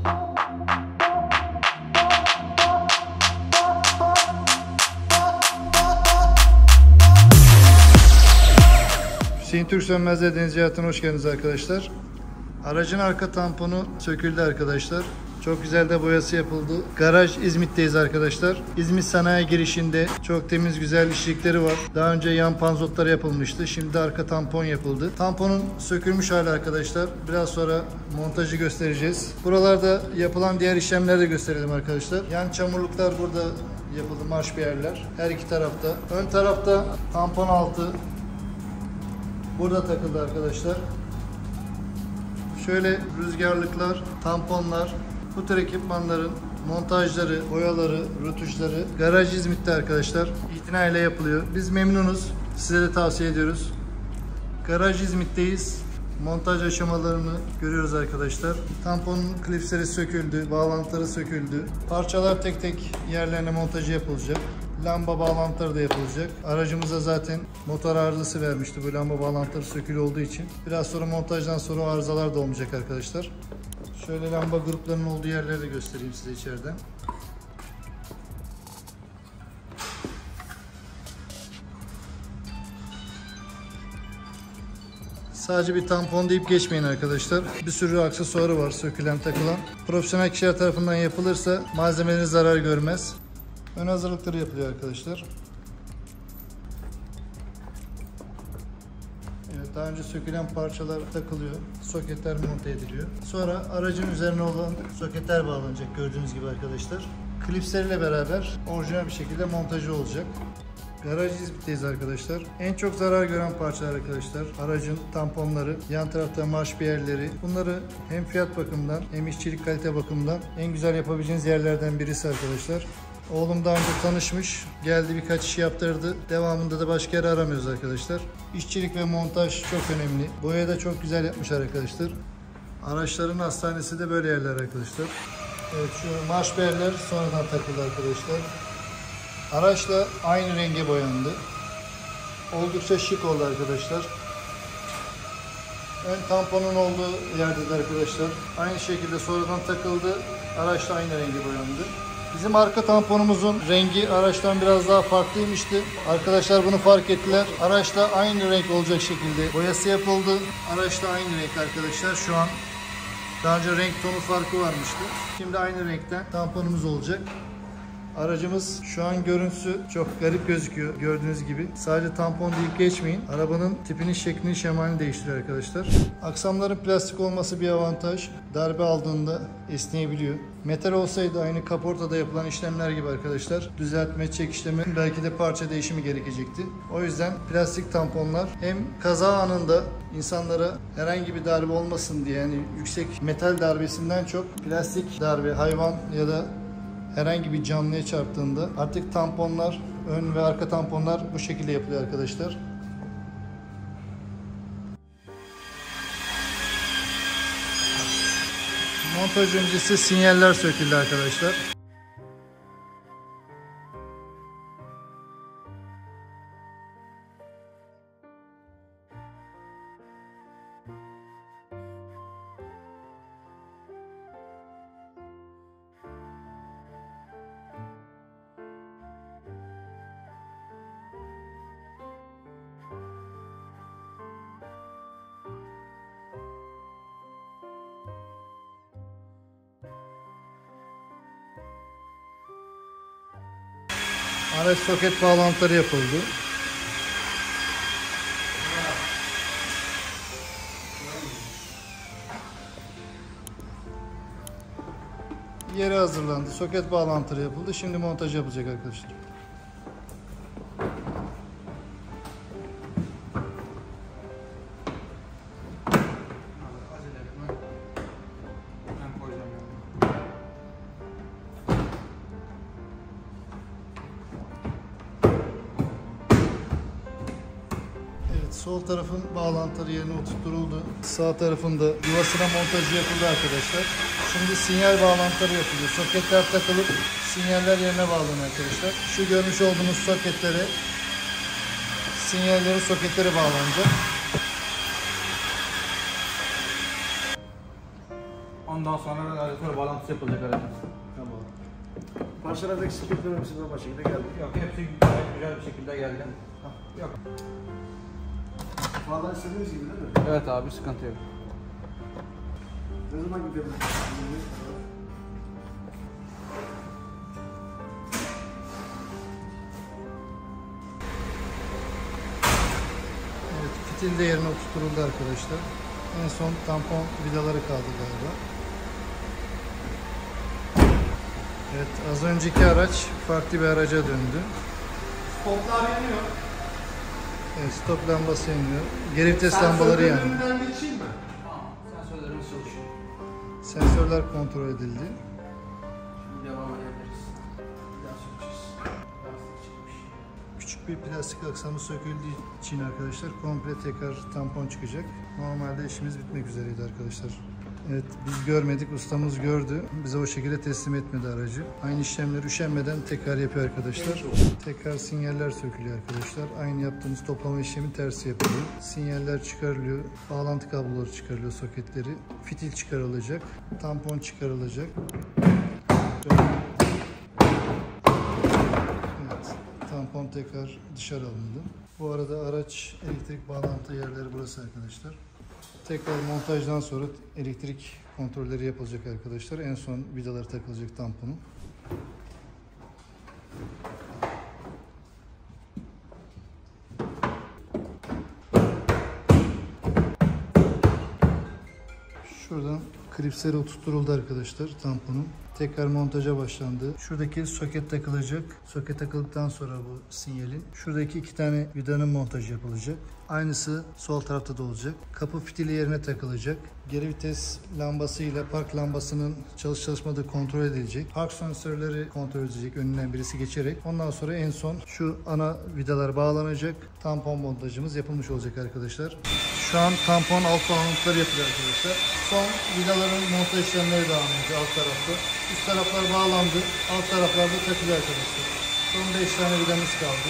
Hüseyin Türk Sönmez'de Deniz Hayatı'na hoş geldiniz arkadaşlar. Aracın arka tamponu söküldü arkadaşlar. Çok güzel de boyası yapıldı. Garaj İzmit'teyiz arkadaşlar. İzmit sanayi girişinde çok temiz güzel işçilikleri var. Daha önce yan panzotları yapılmıştı. Şimdi arka tampon yapıldı. Tamponun sökülmüş hali arkadaşlar. Biraz sonra montajı göstereceğiz. Buralarda yapılan diğer işlemleri de gösterelim arkadaşlar. Yan çamurluklar burada yapıldı, marşpiyerler. Her iki tarafta. Ön tarafta tampon altı burada takıldı arkadaşlar. Şöyle rüzgarlıklar, tamponlar, bu tür ekipmanların montajları, boyaları, rötuşları Garaj İzmit'te arkadaşlar. İtinayla yapılıyor. Biz memnunuz. Size de tavsiye ediyoruz. Garaj İzmit'teyiz. Montaj aşamalarını görüyoruz arkadaşlar. Tamponun klipsleri söküldü, bağlantıları söküldü. Parçalar tek tek yerlerine montajı yapılacak. Lamba bağlantıları da yapılacak. Aracımıza zaten motor arızası vermişti bu lamba bağlantıları sökülü olduğu için. Biraz sonra montajdan sonra arızalar da olmayacak arkadaşlar. Şöyle lamba gruplarının olduğu yerleri de göstereyim size içeriden. Sadece bir tampon deyip geçmeyin arkadaşlar. Bir sürü aksesuarı var sökülen, takılan. Profesyonel kişiler tarafından yapılırsa malzemeleriniz zarar görmez. Ön hazırlıkları yapılıyor arkadaşlar. Evet, daha önce sökülen parçalar takılıyor. Soketler monte ediliyor. Sonra aracın üzerine olan soketler bağlanacak gördüğünüz gibi arkadaşlar. Klipsleriyle beraber orijinal bir şekilde montajı olacak. Garaj İzmit'teyiz arkadaşlar. En çok zarar gören parçalar arkadaşlar. Aracın tamponları, yan tarafta marşpiyerleri. Bunları hem fiyat bakımından hem işçilik kalite bakımından en güzel yapabileceğiniz yerlerden birisi arkadaşlar. Oğlum daha önce tanışmış, geldi birkaç iş yaptırdı. Devamında da başka yere aramıyoruz arkadaşlar. İşçilik ve montaj çok önemli. Boya da çok güzel yapmışlar arkadaşlar. Araçların hastanesi de böyle yerler arkadaşlar. Evet, şu marşpiyerler sonradan takıldı arkadaşlar. Araçla aynı renge boyandı. Oldukça şık oldu arkadaşlar. Ön tamponun olduğu yerde de arkadaşlar aynı şekilde sonradan takıldı. Araçla aynı renge boyandı. Bizim arka tamponumuzun rengi araçtan biraz daha farklıymıştı. Arkadaşlar bunu fark ettiler. Araçla aynı renk olacak şekilde boyası yapıldı. Araçla aynı renk arkadaşlar şu an. Daha önce renk tonu farkı varmıştı. Şimdi aynı renkten tamponumuz olacak. Aracımız şu an görüntüsü çok garip gözüküyor gördüğünüz gibi. Sadece tampon deyip geçmeyin. Arabanın tipini, şeklini, şemalini değiştiriyor arkadaşlar. Aksamların plastik olması bir avantaj. Darbe aldığında esneyebiliyor. Metal olsaydı aynı kaportada yapılan işlemler gibi arkadaşlar. Düzeltme, çekişleme, belki de parça değişimi gerekecekti. O yüzden plastik tamponlar hem kaza anında insanlara herhangi bir darbe olmasın diye, yani yüksek metal darbesinden çok plastik darbe, hayvan ya da herhangi bir canlıya çarptığında artık tamponlar, ön ve arka tamponlar bu şekilde yapılıyor arkadaşlar. Montaj öncesi sinyaller söküldü arkadaşlar. Araç soket bağlantıları yapıldı. Yeri hazırlandı. Soket bağlantıları yapıldı. Şimdi montaj yapılacak arkadaşlar. Sol tarafın bağlantıları yerine oturtuldu. Sağ tarafında yuvasına montajı yapıldı arkadaşlar. Şimdi sinyal bağlantıları yapılıyor. Soketler takılıp sinyaller yerine bağlanıyor arkadaşlar. Şu görmüş olduğunuz soketlere sinyallerin soketleri bağlanacak. 10 Ondan sonra radyatör bağlantısı yapılacak aracın. Tamam. Parçalardaki sıkıntıların hepsi normal şekilde geldi. Yok, hepsi gayet güzel bir şekilde geldi. Yok. Bağdan istediğiniz gibi değil mi? Evet abi, sıkıntı yok. Ne zaman gidelim? Evet, fitil de yerine oturtuldu arkadaşlar. En son tampon vidaları kaldı galiba. Evet, az önceki araç farklı bir araca döndü. Stoplar yanıyor. Evet, stop lambası yanıyor. Geri vites lambaları yanıyor. Sensörlerin önünden geçeyim mi? Tamam, sensörlerimiz çalışıyor. Sensörler kontrol edildi. Şimdi devam edebiliriz. Biraz süreceğiz. Lastik çıkmış. Küçük bir plastik aksamı söküldüğü için arkadaşlar komple tekrar tampon çıkacak. Normalde işimiz bitmek üzereydi arkadaşlar. Evet, biz görmedik, ustamız gördü. Bize o şekilde teslim etmedi aracı. Aynı işlemleri üşenmeden tekrar yapıyor arkadaşlar. Tekrar sinyaller sökülüyor arkadaşlar. Aynı yaptığımız toplama işlemi tersi yapılıyor. Sinyaller çıkarılıyor. Bağlantı kabloları çıkarılıyor, soketleri. Fitil çıkarılacak. Tampon çıkarılacak. Evet, tampon tekrar dışarı alındı. Bu arada araç elektrik bağlantı yerleri burası arkadaşlar. Tekrar montajdan sonra elektrik kontrolleri yapılacak arkadaşlar. En son vidalar takılacak tamponun. Şuradan klipsleri oturtuldu arkadaşlar tamponun. Tekrar montaja başlandı. Şuradaki soket takılacak. Soket takıldıktan sonra bu sinyalin. Şuradaki 2 tane vidanın montajı yapılacak. Aynısı sol tarafta da olacak. Kapı fitili yerine takılacak. Geri vites lambasıyla park lambasının çalışmadığı kontrol edilecek. Park sensörleri kontrol edilecek önünden birisi geçerek. Ondan sonra en son şu ana vidalar bağlanacak. Tampon montajımız yapılmış olacak arkadaşlar. Şu an tampon alt bağlantıları yapılıyor arkadaşlar. Son vidaların montaj işlemleri devam ediyor alt tarafta. Üst taraflar bağlandı. Alt taraflarda takılıyor arkadaşlar. Son 5 tane vidamız kaldı.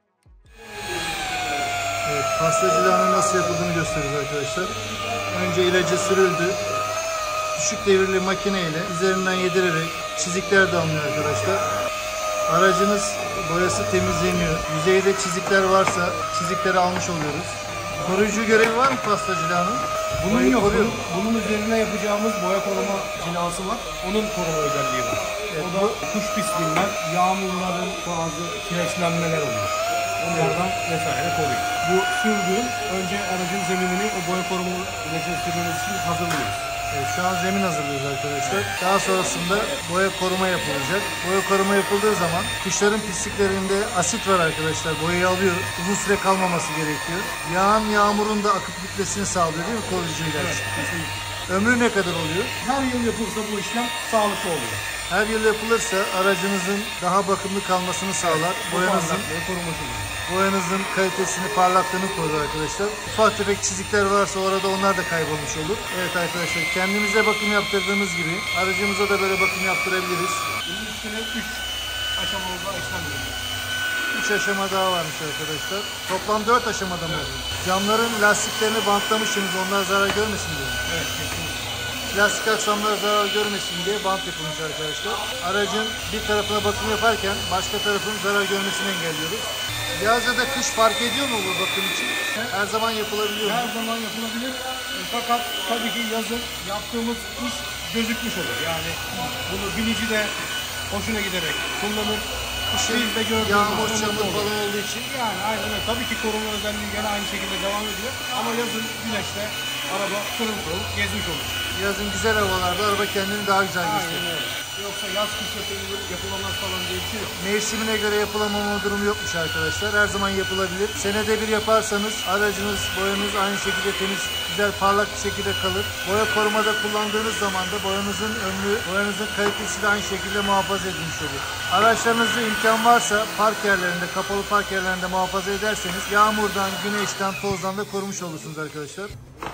Evet, pastacılığının nasıl yapıldığını gösteriyoruz arkadaşlar. Önce ilacı sürüldü. Düşük devirli makine ile üzerinden yedirerek çizikler de alınıyor arkadaşlar. Aracımız boyası temizleniyor. Yüzeyde çizikler varsa çizikleri almış oluyoruz. Koruyucu görevi var mı pastacılığının? Bunun yok. Bunun üzerine yapacağımız boya koruma cilası var. Onun koruma özelliği var. Evet, o da kuş pisliğinden, yağmurların bazı kireçlenmeler oluyor. Onlardan vesaire koruyor. Bu sürdüğün önce aracın zeminini o boya koruma sürmemiz için hazırlıyoruz. Evet, şu an zemin hazırlıyoruz arkadaşlar. Daha sonrasında boya koruma yapılacak. Boya koruma yapıldığı zaman kuşların pisliklerinde asit var arkadaşlar. Boyayı alıyor. Uzun süre kalmaması gerekiyor. Yağan yağmurun da akıp gitmesini sağlıyor değil mi koruyucu ilaç? Evet, kesinlikle. Ömrü ne kadar oluyor? Her yıl yapılsa bu işlem sağlıklı oluyor. Her yıl yapılırsa aracınızın daha bakımlı kalmasını sağlar. Boyanızın kalitesini, parlaklığını korur arkadaşlar. Ufak tefek çizikler varsa orada onlar da kaybolmuş olur. Evet arkadaşlar, kendimize bakım yaptırdığımız gibi aracımıza da böyle bakım yaptırabiliriz. Bunun üstüne 3 aşamalı işlem yapıyoruz. 3 aşama daha varmış arkadaşlar. Toplam 4 aşamada mı? Evet. Camların lastiklerini bantlamışsınız, onlar zarar görmesin diye. Evet, kesinlikle. Plastik aksamlar zarar görmesin diye bant yapılmış arkadaşlar. Aracın bir tarafına bakım yaparken başka tarafının zarar görmesini engelliyoruz. Yaz ya da kış fark ediyor mu bu bakım için? Her zaman yapılabiliyor mu? Her zaman yapılabilir. Fakat tabii ki yazın yaptığımız iş gözükmüş olur. Yani bunu binici de hoşuna giderek kullanır. Biz de gördüğümüz yağmur, çamur falan olduğu için. Yani aynen öyle. Tabii ki koruma özelliği gene aynı şekilde devam ediyor. Ama yazın güneşte araba pırıl pırıl gezmiş olur. Yazın güzel havalarda araba kendini daha güzel gösteriyor. Aynen öyle. Yoksa yaz kış yapılamaz falan diye bir şey yok. Mevsimine göre yapılamama durumu yokmuş arkadaşlar. Her zaman yapılabilir. Senede bir yaparsanız aracınız, boyanız aynı şekilde temiz, güzel, parlak bir şekilde kalır. Boya korumada kullandığınız zaman da boyanızın ömrü, boyanızın kalitesi de aynı şekilde muhafaza edilmiş olur. Araçlarınızda imkan varsa park yerlerinde, kapalı park yerlerinde muhafaza ederseniz yağmurdan, güneşten, tozdan da korumuş olursunuz arkadaşlar.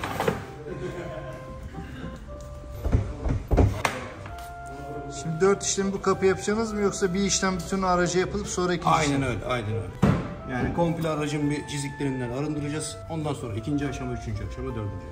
Şimdi 4 işlemi bu kapı yapacaksınız mı, yoksa bir işlem bütün araca yapılıp sonra ikinci Aynen öyle, aynen öyle. Yani komple aracın bir çiziklerinden arındıracağız. Ondan sonra ikinci aşama, üçüncü aşama, dördüncü aşama.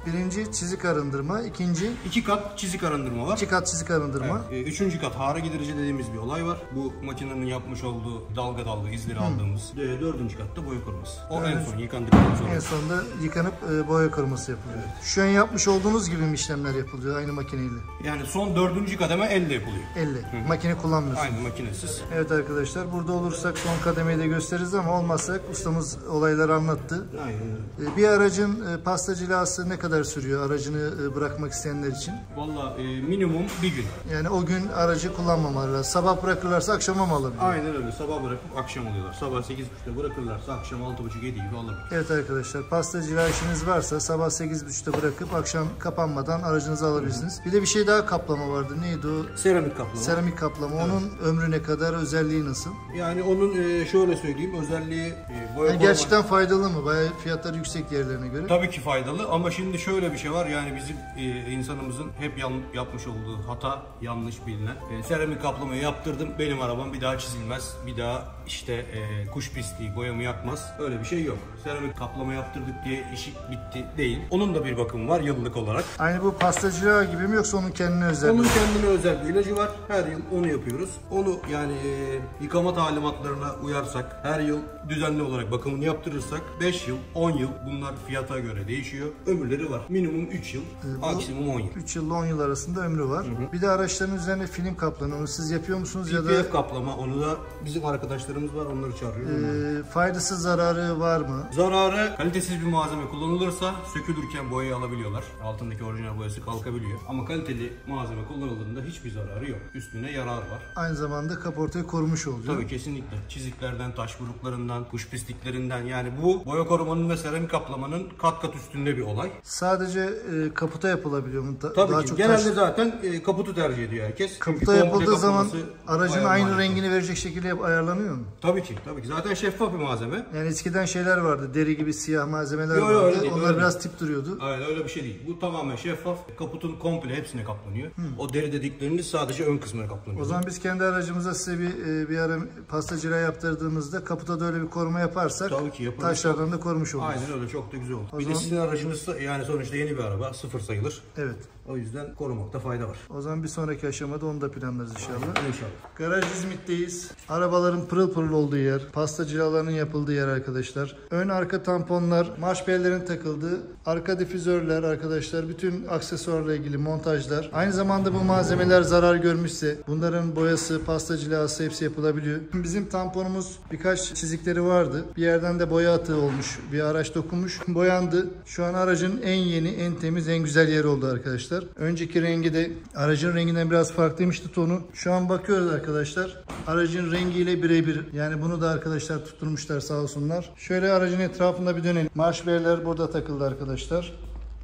Birinci çizik arındırma, ikinci 2 kat çizik arındırma var. 2 kat çizik arındırma. Evet, üçüncü kat hara giderici dediğimiz bir olay var. Bu makinenin yapmış olduğu dalga izleri aldığımız. Dördüncü katta boya koruması. O en son yıkandıktan sonra. En sonunda yıkanıp boya koruması yapılıyor. Şu an yapmış olduğunuz gibi mi işlemler yapılıyor aynı makineyle? Yani son dördüncü kademe elle yapılıyor. Elle. Makine kullanmıyorsunuz. Aynı makinesiz. Evet arkadaşlar, burada olursak son kademeyi de gösteririz ama olmazsak ustamız olayları anlattı. Aynen. Bir aracın pasta cilası ne kadar sürüyor aracını bırakmak isteyenler için? Valla minimum bir gün. Yani o gün aracı kullanmamalı lazım. Sabah bırakırlarsa akşama mı alabilir? Aynen öyle. Sabah bırakıp akşam alıyorlar. Sabah 8.30'da bırakırlarsa akşam 6.30-7 gibi alabilir. Evet arkadaşlar, pasta cila işiniz varsa sabah 8.30'da bırakıp akşam kapanmadan aracınızı alabilirsiniz. Bir de bir şey daha, kaplama vardı. Neydi o? Seramik kaplama. Seramik kaplama. Onun ömrü ne kadar, özelliği nasıl? Yani onun şöyle söyleyeyim, özelliği boya Yani gerçekten faydalı mı? Bayağı fiyatları yüksek yerlerine göre. Tabii ki faydalı ama şimdi şöyle bir şey var, yani bizim insanımızın hep yapmış olduğu hata, yanlış bilinen. Seramik kaplamayı yaptırdım, benim arabam bir daha çizilmez, bir daha işte kuş pisliği boyamı yakmaz. Öyle bir şey yok. Seramik kaplama yaptırdık diye işi bitti değil. Onun da bir bakımı var yıllık olarak. Aynı bu pastacılığa gibi mi yoksa onun kendine özel mi? Onun kendine özel bir ilacı var. Her yıl onu yapıyoruz. Onu yani yıkama talimatlarına uyarsak, her yıl düzenli olarak bakımını yaptırırsak 5 yıl, 10 yıl, bunlar fiyata göre değişiyor. Ömürleri var. Minimum 3 yıl, maksimum 10 yıl. 3 yılla 10 yıl arasında ömrü var. Bir de araçların üzerine film kaplanıyor. Onu siz yapıyor musunuz ya da PPF kaplama, onu da bizim arkadaşlarımız var, onları çağırıyoruz. faydası zararı var mı? Zararı, kalitesiz bir malzeme kullanılırsa sökülürken boyayı alabiliyorlar. Altındaki orijinal boyası kalkabiliyor. Ama kaliteli malzeme kullanıldığında hiçbir zararı yok. Üstüne yarar var. Aynı zamanda kaportayı korumuş oluyor. Tabii kesinlikle. Çiziklerden, taş buruklarından, kuş pisliklerinden, yani bu boya korumanın ve seramik kaplamanın kat kat üstünde bir olay. Sadece kaputa yapılabiliyor mu? Tabii Daha ki. çok Genelde taş... zaten kaputu tercih ediyor herkes. Kaputa Çünkü yapıldığı komple zaman kaplaması aracın bayağı aynı maliyetli. rengini verecek şekilde ayarlanıyor mu? Tabii ki. Tabii ki. Zaten şeffaf bir malzeme. Yani eskiden şeyler vardı. Deri gibi siyah malzemeler Yo, vardı. öyle değil, Onlar öyle biraz tip duruyordu. Aynen, öyle bir şey değil. Bu tamamen şeffaf. Kaputun komple hepsine kaplanıyor. O deri dedikleriniz sadece ön kısmına kaplanıyor. O zaman biz kendi aracımıza size bir ara pasta cila yaptırdığımızda kaputa da öyle bir koruma yaparsak Tabii ki yaparız. taşlardan da korumuş oluruz. Aynen öyle, çok da güzel oldu. O Bir zaman- de sizin aracınız yani sonuçta yeni bir araba, sıfır sayılır. Evet. O yüzden korumakta fayda var. O zaman bir sonraki aşamada onu da planlarız inşallah. İnşallah. Garaj İzmit'teyiz. Arabaların pırıl pırıl olduğu yer, pasta cilalarının yapıldığı yer arkadaşlar. Ön arka tamponlar, marş bellerin takıldığı, arka difüzörler arkadaşlar, bütün aksesuarla ilgili montajlar. Aynı zamanda bu malzemeler zarar görmüşse bunların boyası, pasta cilası hepsi yapılabiliyor. Bizim tamponumuz birkaç çizikleri vardı. Bir yerden de boya atığı olmuş. Bir araç dokunmuş, boyandı. Şu an aracın en yeni, en temiz, en güzel yeri oldu arkadaşlar. Önceki rengi de aracın renginden biraz farklıymıştı tonu. Şu an bakıyoruz arkadaşlar. Aracın rengiyle birebir. Yani bunu da arkadaşlar tutturmuşlar sağ olsunlar. Şöyle aracın etrafında bir dönelim. Marş belirler burada takıldı arkadaşlar.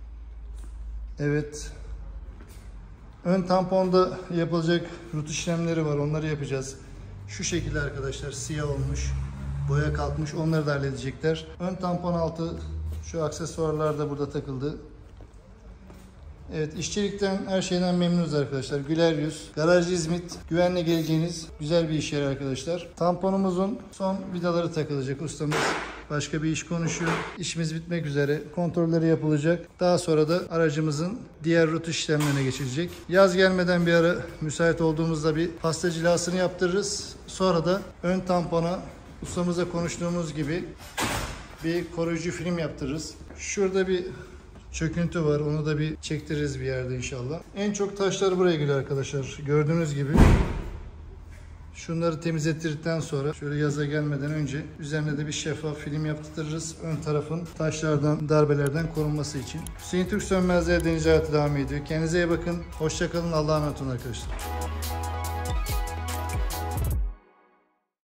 Evet. Ön tamponda yapılacak rut işlemleri var. Onları yapacağız. Şu şekilde arkadaşlar, siyah olmuş. Boya kalkmış. Onları da halledecekler. Ön tampon altı şu aksesuarlar da burada takıldı. Evet, işçilikten, her şeyden memnunuz arkadaşlar. Güler yüz. Garaj İzmit, güvenle geleceğiniz güzel bir iş yeri arkadaşlar. Tamponumuzun son vidaları takılacak. Ustamız başka bir iş konuşuyor. İşimiz bitmek üzere. Kontrolleri yapılacak. Daha sonra da aracımızın diğer rut işlemlerine geçilecek. Yaz gelmeden bir ara müsait olduğumuzda bir pasta cilasını yaptırırız. Sonra da ön tampona ustamızla konuştuğumuz gibi bir koruyucu film yaptırırız. Şurada bir çöküntü var. Onu da bir çektiririz bir yerde inşallah. En çok taşlar buraya geliyor arkadaşlar. Gördüğünüz gibi. Şunları temizlettirdikten sonra şöyle yaza gelmeden önce üzerine de bir şeffaf film yaptırırız. Ön tarafın taşlardan, darbelerden korunması için. Hüseyin Türk Sönmez'le deniz hayatı devam ediyor. Kendinize iyi bakın. Hoşça kalın. Allah'a emanet olun arkadaşlar.